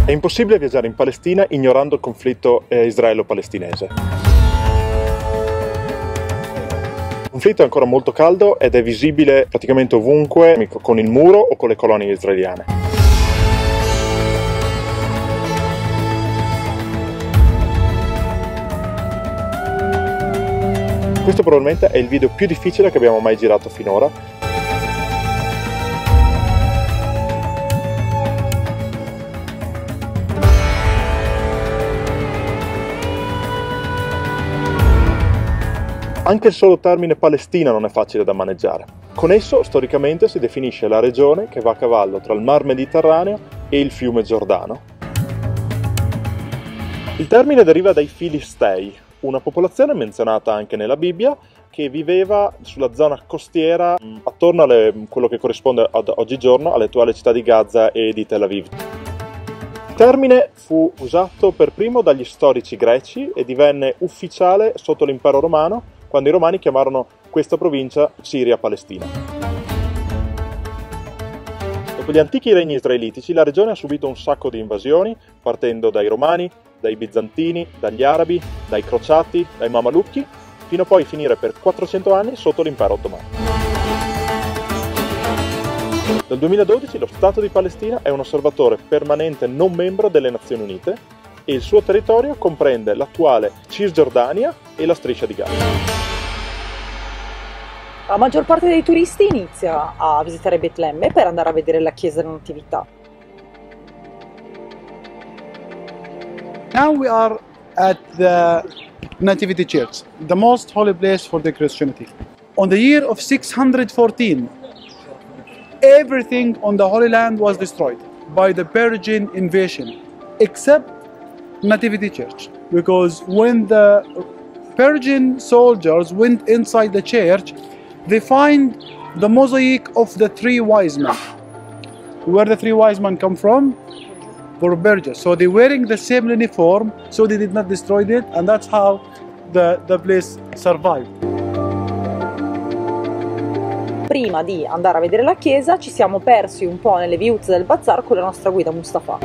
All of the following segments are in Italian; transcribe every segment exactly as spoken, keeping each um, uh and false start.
È impossibile viaggiare in Palestina ignorando il conflitto eh, israelo-palestinese. Il conflitto è ancora molto caldo ed è visibile praticamente ovunque con il muro o con le colonie israeliane. Questo probabilmente è il video più difficile che abbiamo mai girato finora. Anche il solo termine Palestina non è facile da maneggiare. Con esso, storicamente, si definisce la regione che va a cavallo tra il Mar Mediterraneo e il fiume Giordano. Il termine deriva dai Filistei, una popolazione menzionata anche nella Bibbia che viveva sulla zona costiera attorno a quello che corrisponde ad oggigiorno alle attuali città di Gaza e di Tel Aviv. Il termine fu usato per primo dagli storici greci e divenne ufficiale sotto l'impero romano, quando i romani chiamarono questa provincia Siria-Palestina. Dopo gli antichi regni israelitici, la regione ha subito un sacco di invasioni, partendo dai romani, dai bizantini, dagli arabi, dai crociati, dai mamalucchi, fino a poi finire per quattrocento anni sotto l'impero ottomano. Dal duemiladodici lo Stato di Palestina è un osservatore permanente non membro delle Nazioni Unite e il suo territorio comprende l'attuale Cisgiordania e la Striscia di Gaza. La maggior parte dei turisti inizia a visitare Betlemme per andare a vedere la chiesa della Natività. Now we are at the Nativity Church, the most holy place for the Christianity. On the year of six hundred fourteen, everything on the Holy Land was destroyed by the Persian invasion, except Nativity Church, because when the Persian soldiers went inside the church, they find the mosaic of the three wise men. Where the three wise men come from? For Persia. So they're wearing the same uniform, so they did not destroy it, and that's how the, the place survived. Prima di andare a vedere la chiesa ci siamo persi un po' nelle viuzze del bazar con la nostra guida Mustafa.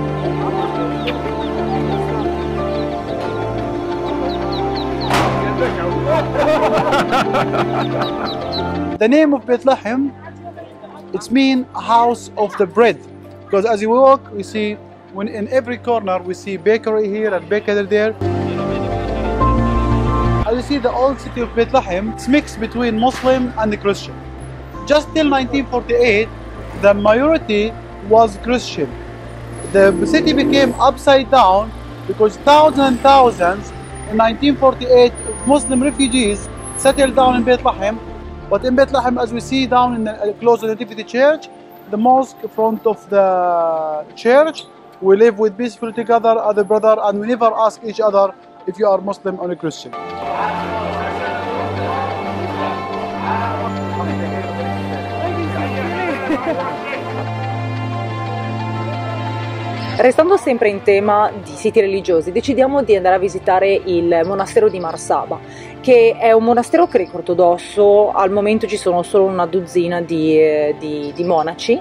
The name of Bethlehem, it's mean house of the bread, because as you walk, we see when in every corner we see bakery here and bakery there. As you see, the old city of Bethlehem, it's mixed between Muslim and the Christian. Just till nineteen forty-eight, the majority was Christian. The city became upside down because thousands and thousands in nineteen forty-eight Muslim refugees settled down in Bethlehem. But in Bethlehem, as we see down in the uh, close to the Nativity Church, the mosque in front of the church, we live with peacefully together as a brother, and we never ask each other if you are Muslim or a Christian. Restando sempre in tema di siti religiosi, decidiamo di andare a visitare il monastero di Mar Saba, che è un monastero greco-ortodosso. Al momento ci sono solo una dozzina di, eh, di, di monaci.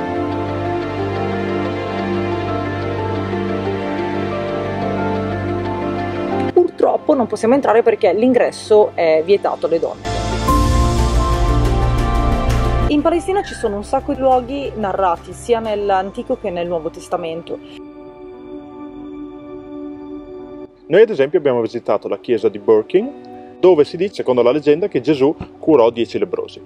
Purtroppo non possiamo entrare perché l'ingresso è vietato alle donne. In Palestina ci sono un sacco di luoghi narrati sia nell'Antico che nel Nuovo Testamento. Noi ad esempio abbiamo visitato la chiesa di Burking, dove si dice, secondo la leggenda, che Gesù curò dieci lebbrosi.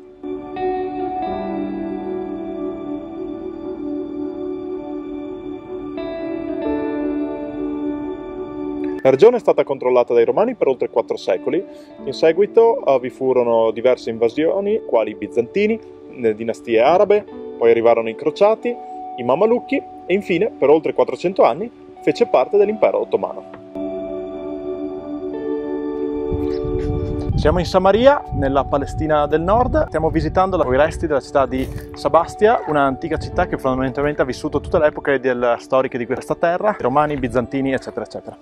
La regione è stata controllata dai Romani per oltre quattro secoli. In seguito uh, vi furono diverse invasioni, quali i bizantini, le dinastie arabe, poi arrivarono i crociati, i mamalucchi e infine, per oltre quattrocento anni, fece parte dell'impero ottomano. Siamo in Samaria, nella Palestina del Nord. Stiamo visitando i resti della città di Sabastia, un'antica città che fondamentalmente ha vissuto tutte le epoche del, storiche di questa terra, romani, bizantini, eccetera, eccetera.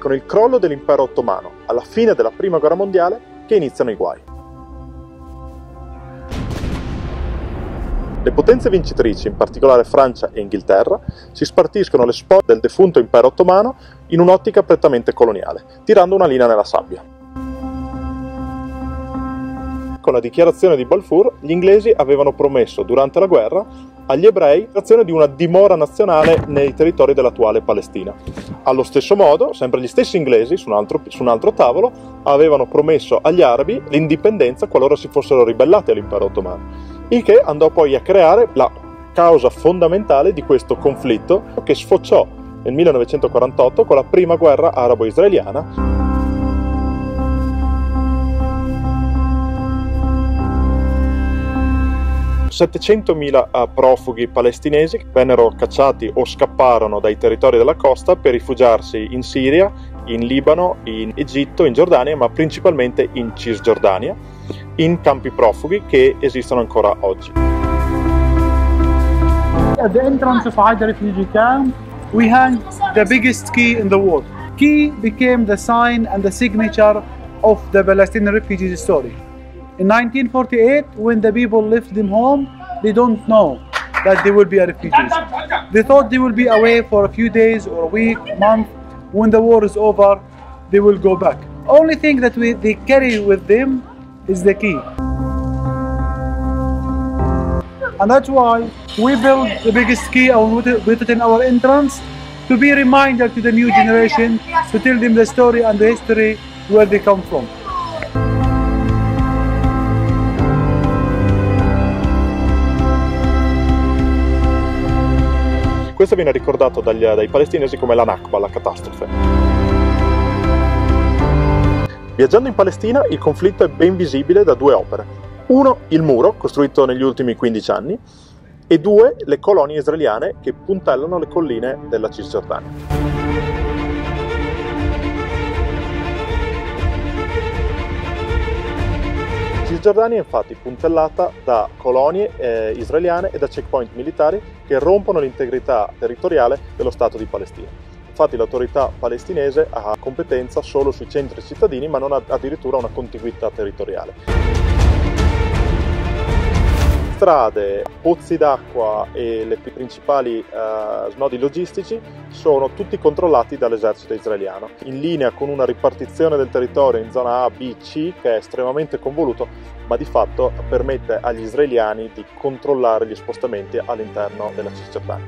con il crollo dell'impero ottomano, alla fine della Prima Guerra Mondiale, che iniziano i guai. Le potenze vincitrici, in particolare Francia e Inghilterra, si spartiscono le spoglie del defunto impero ottomano in un'ottica prettamente coloniale, tirando una linea nella sabbia. Con la dichiarazione di Balfour, gli inglesi avevano promesso durante la guerra agli ebrei l'azione di una dimora nazionale nei territori dell'attuale Palestina. Allo stesso modo, sempre gli stessi inglesi, su un altro, su un altro tavolo, avevano promesso agli arabi l'indipendenza qualora si fossero ribellati all'impero ottomano, il che andò poi a creare la causa fondamentale di questo conflitto che sfociò nel millenovecentoquarantotto con la prima guerra arabo-israeliana. settecentomila profughi palestinesi vennero cacciati o scapparono dai territori della costa per rifugiarsi in Siria, in Libano, in Egitto, in Giordania, ma principalmente in Cisgiordania, in campi profughi che esistono ancora oggi. At the entrance of Haida refugee camp, we hang the biggest key in the world. Key became the sign and the signature of the Palestinian refugees story. In nineteen forty-eight, when the people left them home, they don't know that they will be refugees. They thought they will be away for a few days or a week, month. When the war is over, they will go back. Only thing that we, they carry with them is the key. And that's why we built the biggest key and we put it in our entrance to be a reminder to the new generation, to tell them the story and the history where they come from. Questo viene ricordato dagli, dai palestinesi come la Nakba, la catastrofe. Viaggiando in Palestina, il conflitto è ben visibile da due opere. Uno, il muro, costruito negli ultimi quindici anni, e due, le colonie israeliane che puntellano le colline della Cisgiordania. Cisgiordania è infatti puntellata da colonie eh, israeliane e da checkpoint militari che rompono l'integrità territoriale dello Stato di Palestina. Infatti l'autorità palestinese ha competenza solo sui centri cittadini, ma non ha addirittura una contiguità territoriale. Strade, pozzi d'acqua e i principali eh, snodi logistici sono tutti controllati dall'esercito israeliano, in linea con una ripartizione del territorio in zona A, B, C che è estremamente convoluto, ma di fatto permette agli israeliani di controllare gli spostamenti all'interno della Cisgiordania.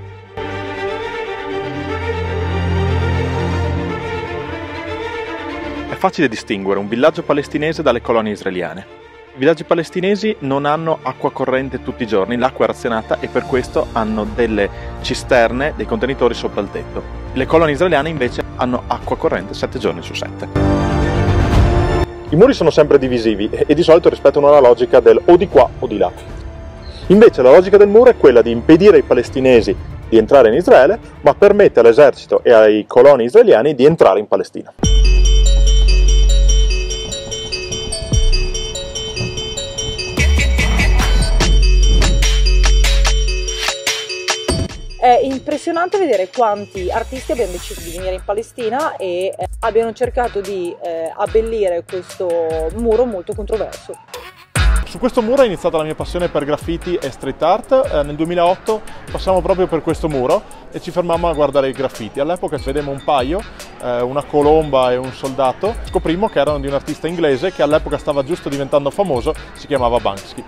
È facile distinguere un villaggio palestinese dalle colonie israeliane. I villaggi palestinesi non hanno acqua corrente tutti i giorni, l'acqua è razionata e per questo hanno delle cisterne, dei contenitori sopra il tetto. Le colonie israeliane invece hanno acqua corrente sette giorni su sette. I muri sono sempre divisivi e di solito rispettano la logica del o di qua o di là. Invece la logica del muro è quella di impedire ai palestinesi di entrare in Israele, ma permette all'esercito e ai coloni israeliani di entrare in Palestina. È impressionante vedere quanti artisti abbiano deciso di venire in Palestina e eh, abbiano cercato di eh, abbellire questo muro molto controverso. Su questo muro è iniziata la mia passione per graffiti e street art. Eh, nel duemilaotto passammo proprio per questo muro e ci fermammo a guardare i graffiti. All'epoca vedemmo un paio, eh, una colomba e un soldato. Scoprimmo che erano di un artista inglese che all'epoca stava giusto diventando famoso, si chiamava Banksy.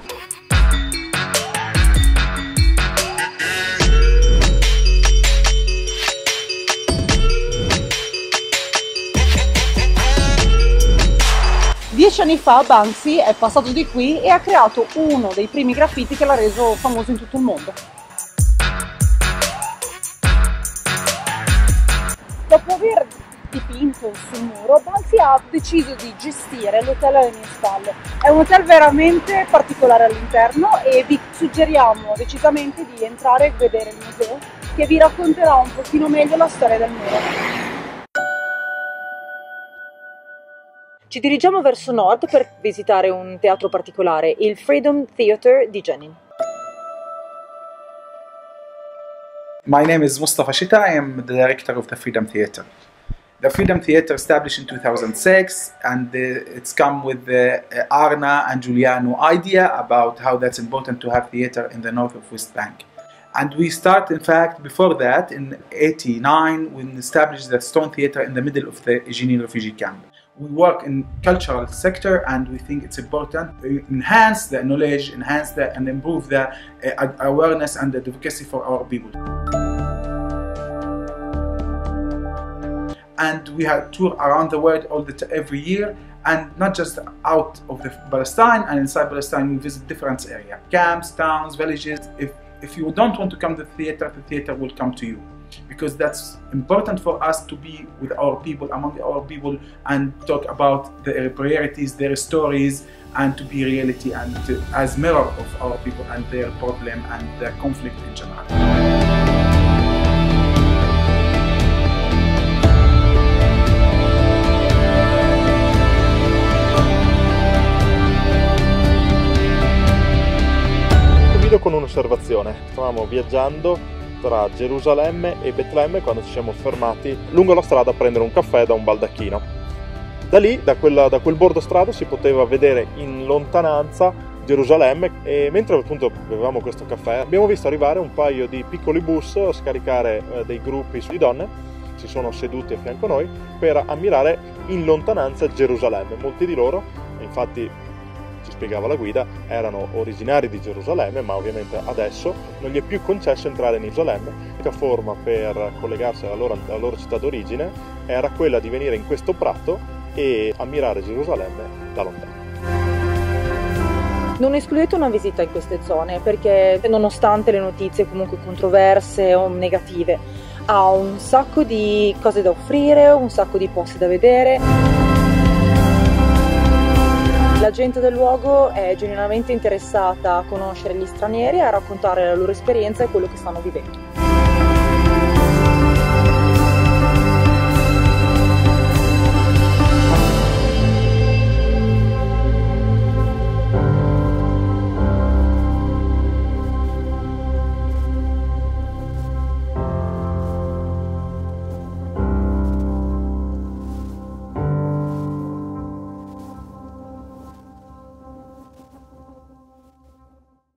Dieci anni fa Banksy è passato di qui e ha creato uno dei primi graffiti che l'ha reso famoso in tutto il mondo. Dopo aver dipinto sul muro, Banksy ha deciso di gestire l'hotel alle mie spalle. È un hotel veramente particolare all'interno e vi suggeriamo decisamente di entrare e vedere il museo, che vi racconterà un pochino meglio la storia del muro. Ci dirigiamo verso nord per visitare un teatro particolare, il Freedom Theatre di Jenin. My name is Mustafa Shita. I am the director of the Freedom Theatre. The Freedom Theatre established in two thousand six, and uh, it's come with the uh, Arna and Giuliano idea about how that's important to have theatre in the north of West Bank. And we start, in fact, before that, in eighty-nine, we established the Stone Theatre in the middle of the Jenin refugee camp. We work in cultural sector, and we think it's important to enhance the knowledge, enhance the, and improve the uh, awareness and the advocacy for our people. And we have tour around the world all the every year, and not just out of the Palestine, and inside Palestine we visit different areas, camps, towns, villages. If if you don't want to come to the theater, the theater will come to you, because that's important for us to be with our people, among our people, and talk about their priorities, their stories, and to be reality and to, as mirror of our people and their problem and the conflict in general. Con un'osservazione, stavamo viaggiando tra Gerusalemme e Betlemme quando ci siamo fermati lungo la strada a prendere un caffè da un baldacchino. Da lì, da, quella, da quel bordo strada, si poteva vedere in lontananza Gerusalemme, e mentre appunto bevevamo questo caffè abbiamo visto arrivare un paio di piccoli bus a scaricare eh, dei gruppi di donne. Si sono seduti a fianco a noi per ammirare in lontananza Gerusalemme. Molti di loro, infatti, ci spiegava la guida, erano originari di Gerusalemme, ma ovviamente adesso non gli è più concesso entrare in Gerusalemme. L'unica forma per collegarsi alla loro, alla loro città d'origine era quella di venire in questo prato e ammirare Gerusalemme da lontano. Non escludete una visita in queste zone, perché nonostante le notizie comunque controverse o negative, ha un sacco di cose da offrire, un sacco di posti da vedere. La gente del luogo è genuinamente interessata a conoscere gli stranieri e a raccontare la loro esperienza e quello che stanno vivendo.